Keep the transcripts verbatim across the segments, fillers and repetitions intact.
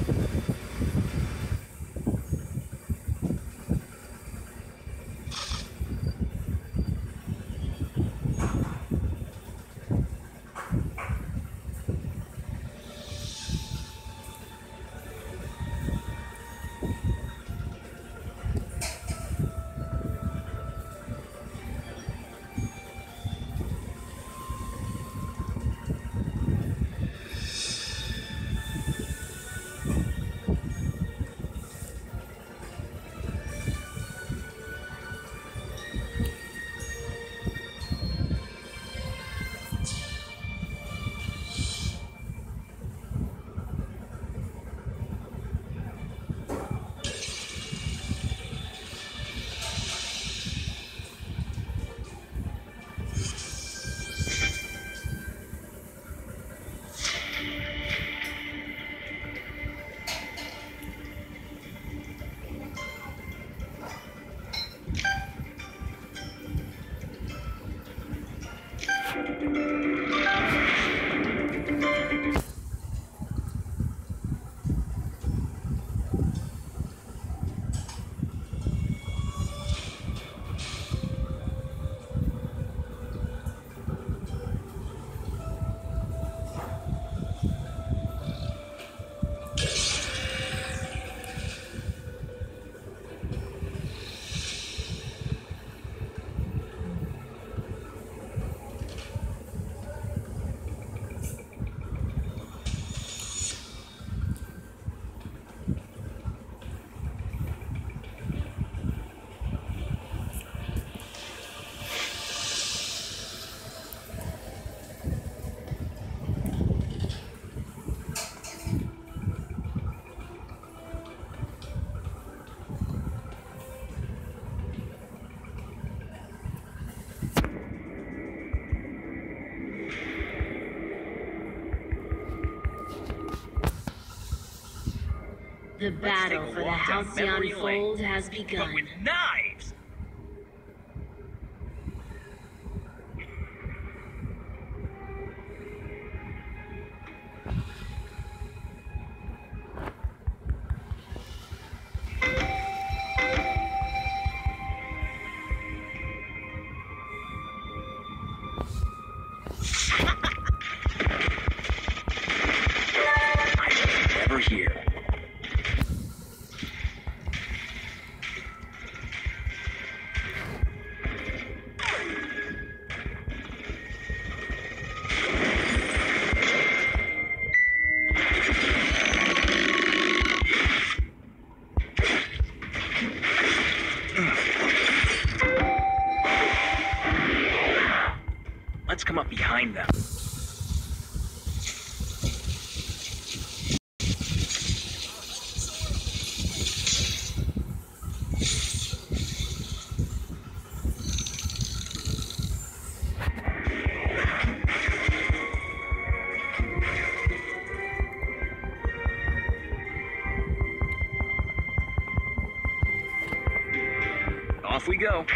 The battle for the Halcyon Fold has begun. But with knives! I was never here. Let's come up behind them. Off we go.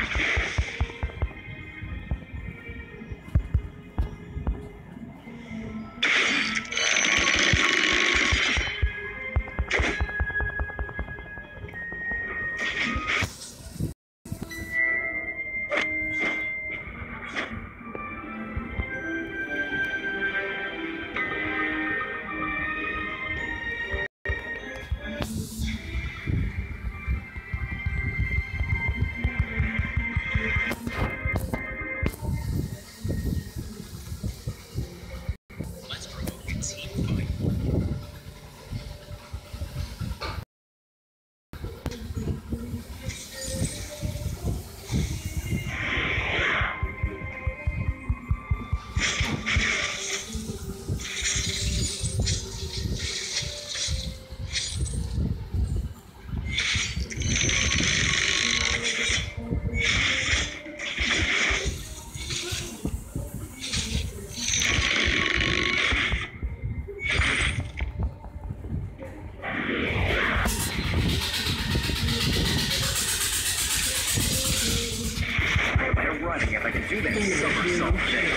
Running if I can do that somersault thing.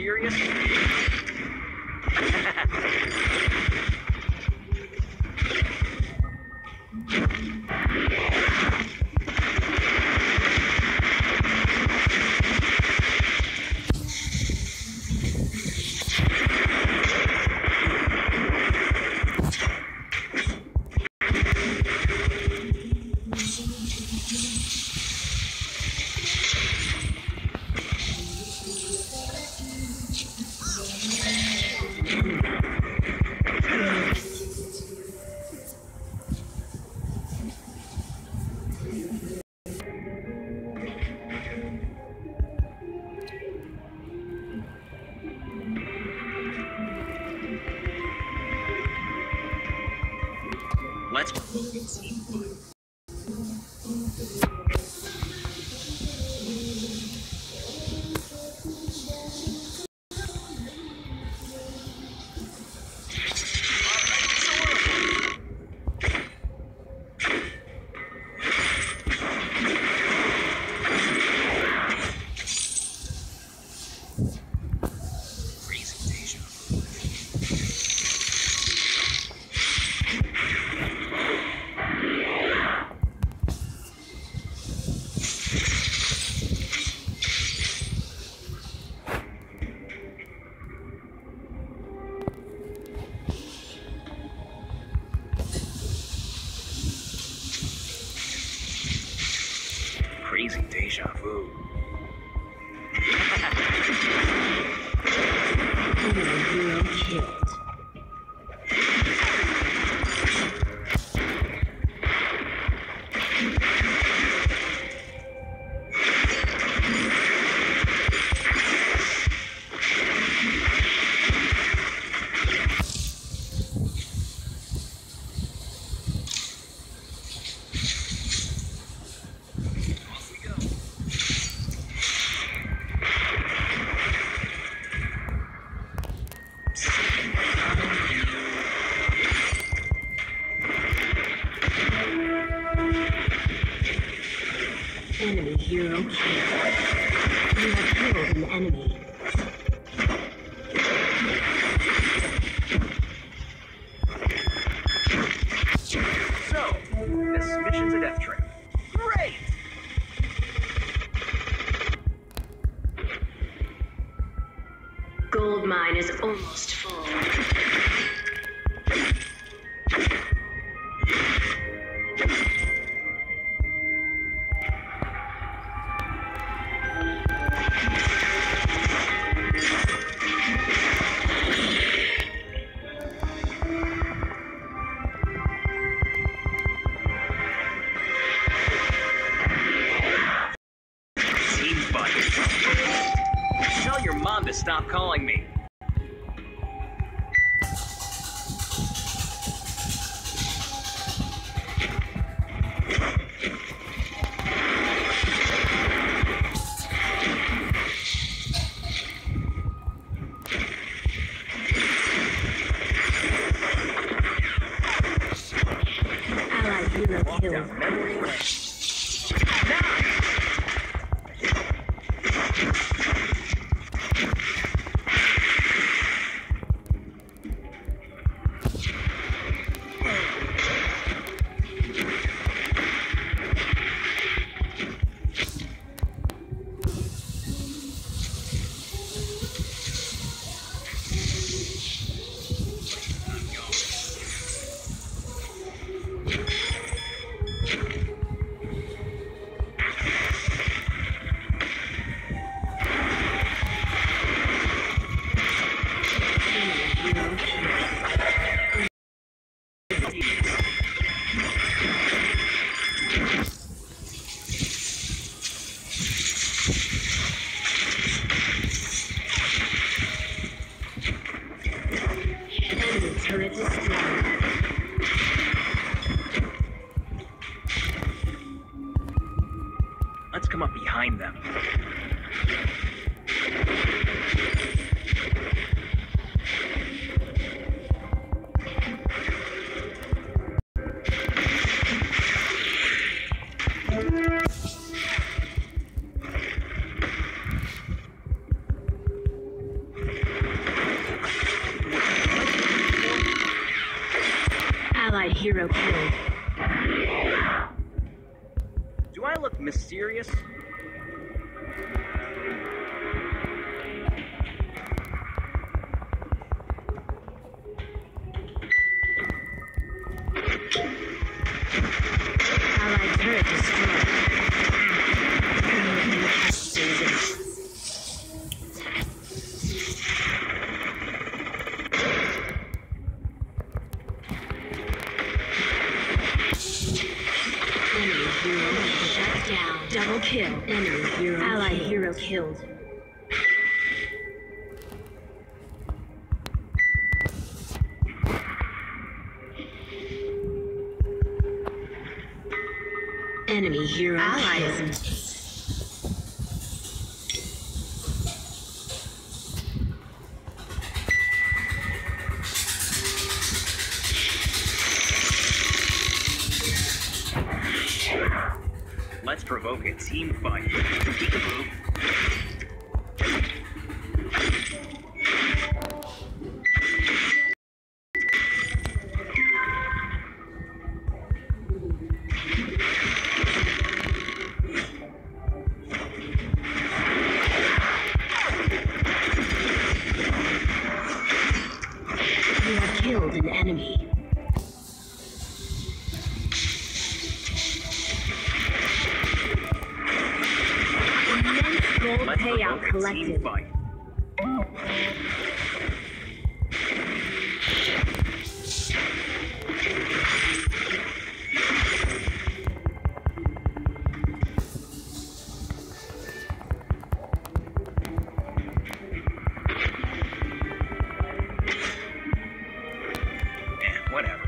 serious? Let's provoke and see fun. Crazy deja vu. Hero killed. Enemy hero killed. You have killed an enemy. So, this mission's a death trap. Great! Gold mine is almost full. Tell your mom to stop calling me. Allied hero Walk killed. down memory lane. Enemy turret destroyed. Let's come up behind them. hero killed. Do I look mysterious? Allied turret destroyed. Enemy hero shut down. Double kill. Enemy hero. Allied killed. Hero killed. Enemy hero killed. Let's provoke a team fight. Peekaboo. You have killed an enemy. Gold Let's payout provoke a team collected. fight. Eh, whatever.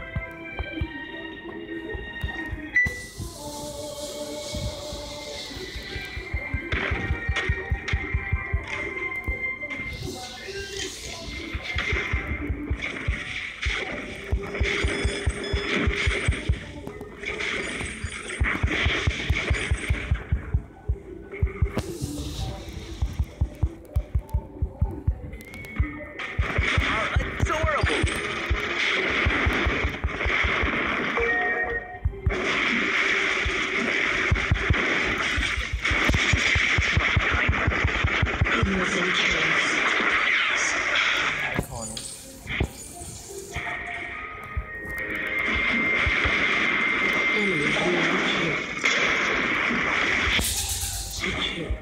Are adorable. Innocent kills. Enemy hero killed. Killed.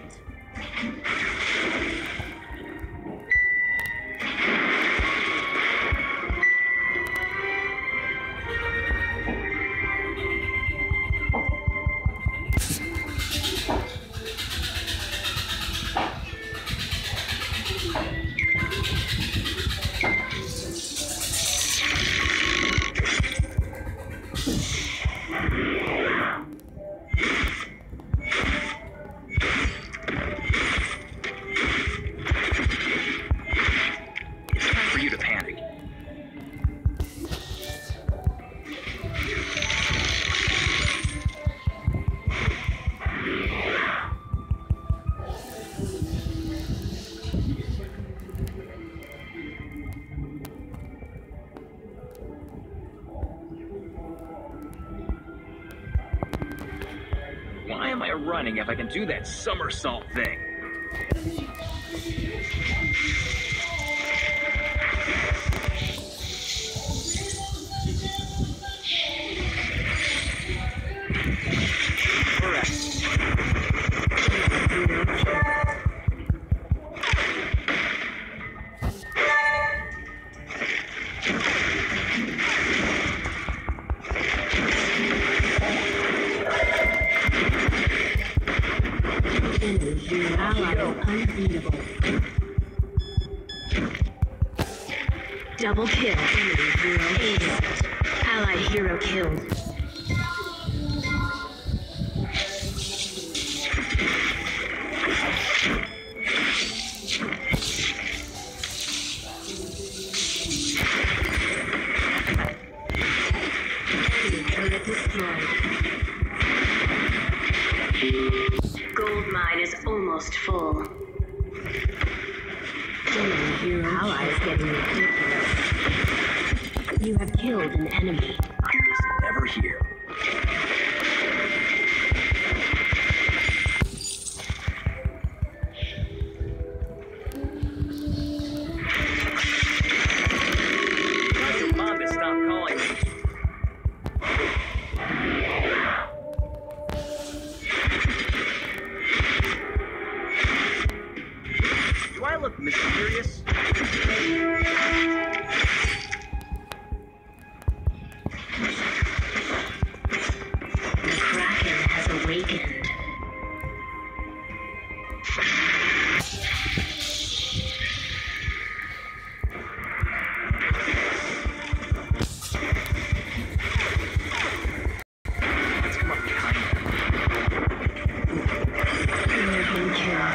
It's time for you to panic. Why am I running if I can do that somersault thing? Correct. Enemy hero ally unbeatable. Double kill. Enemy hero aced. Allied hero killed. Enemy turret destroyed. Gold mine is almost full. Enemy hero allies getting ridiculous. You have killed an enemy. Iris here. Tell your mom to stop calling me. Do I look mysterious? The Kraken has awakened. Let's come up behind him. You have been killed.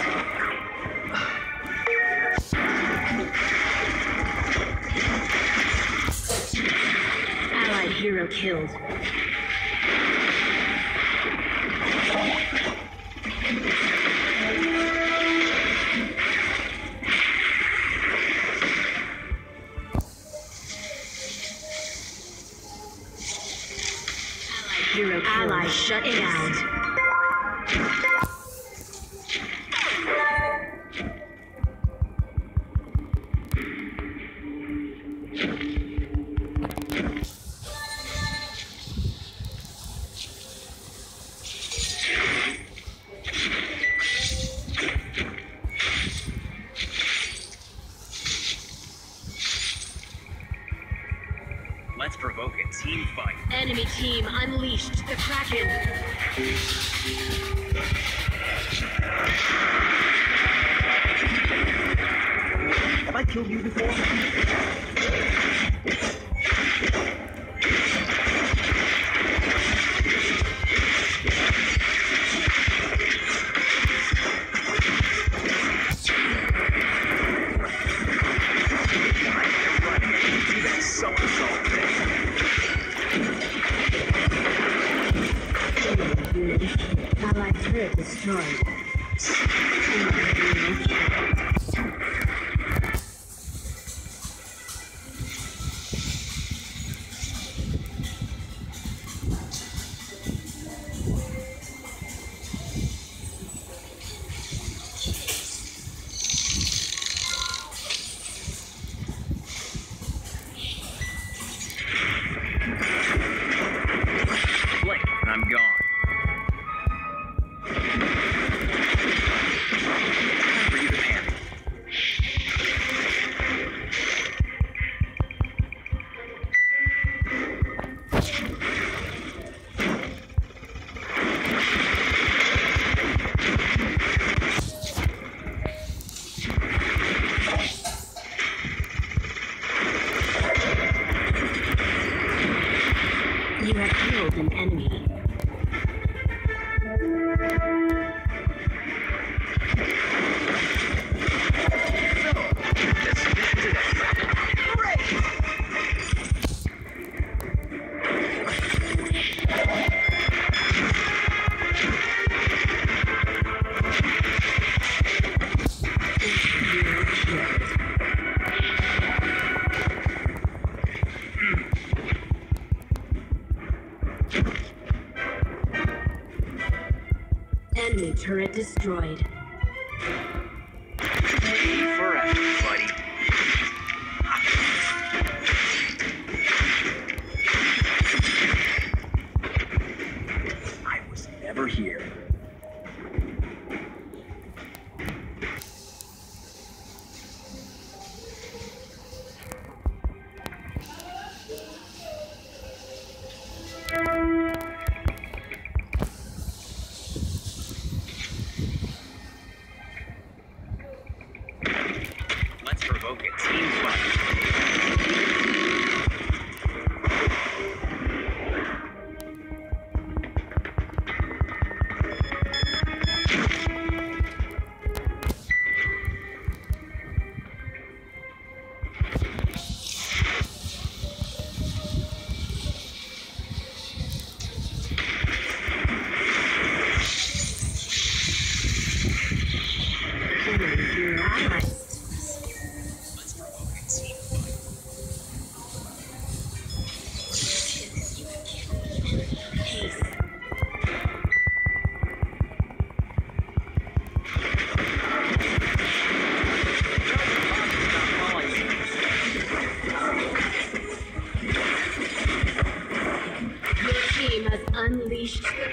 Allied hero killed. Allied hero killed. Ally shut down. Let's provoke a team fight. Enemy team unleashed the Kraken. Have I killed you before? Allied turret destroyed. Allied hero killed. Blink, and I'm gone. Time for you to panic. You have killed an enemy. This mission's an extra. Great! Hero killed. Enemy turret destroyed. Forever, buddy. I was never here. Unleashed.